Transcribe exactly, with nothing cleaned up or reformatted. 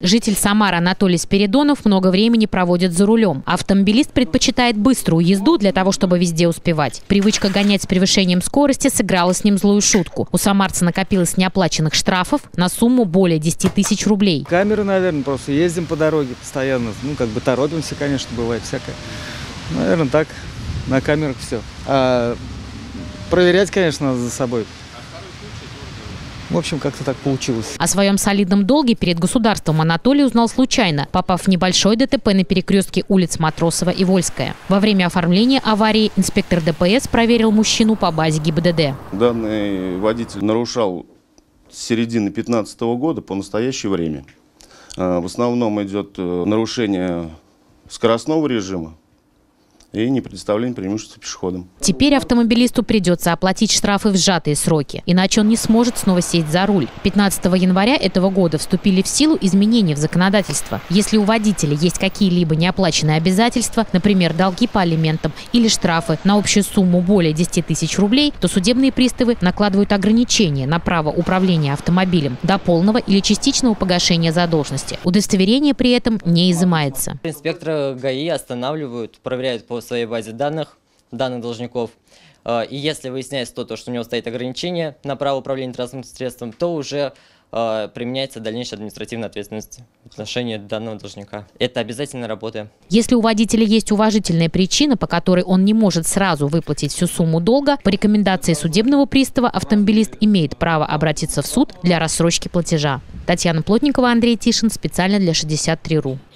Житель Самары Анатолий Спиридонов много времени проводит за рулем. Автомобилист предпочитает быструю езду для того, чтобы везде успевать. Привычка гонять с превышением скорости сыграла с ним злую шутку. У самарца накопилось неоплаченных штрафов на сумму более десяти тысяч рублей. Камеры, наверное, просто ездим по дороге постоянно. Ну, как бы торопимся, конечно, бывает всякое. Наверное, так, на камерах все. А проверять, конечно, надо за собой. В общем, как-то так получилось. О своем солидном долге перед государством Анатолий узнал случайно, попав в небольшой ДТП на перекрестке улиц Матросова и Вольская. Во время оформления аварии инспектор ДПС проверил мужчину по базе ГИБДД. Данный водитель нарушал с середины две тысячи пятнадцатого года по настоящее время. В основном идет нарушение скоростного режима и не предоставление преимущества пешеходам. Теперь автомобилисту придется оплатить штрафы в сжатые сроки, иначе он не сможет снова сесть за руль. пятнадцатого января этого года вступили в силу изменения в законодательство. Если у водителя есть какие-либо неоплаченные обязательства, например, долги по алиментам или штрафы на общую сумму более десяти тысяч рублей, то судебные приставы накладывают ограничения на право управления автомобилем до полного или частичного погашения задолженности. Удостоверение при этом не изымается. Инспекторы ГАИ останавливают, проверяют по своей базе данных, данных должников. И если выясняется то, что у него стоит ограничение на право управления транспортным средством, то уже э, применяется дальнейшая административная ответственность в отношении данного должника. Это обязательно работа. Если у водителя есть уважительная причина, по которой он не может сразу выплатить всю сумму долга, по рекомендации судебного пристава автомобилист имеет право обратиться в суд для рассрочки платежа. Татьяна Плотникова, Андрей Тишин. Специально для шестьдесят три точка ру.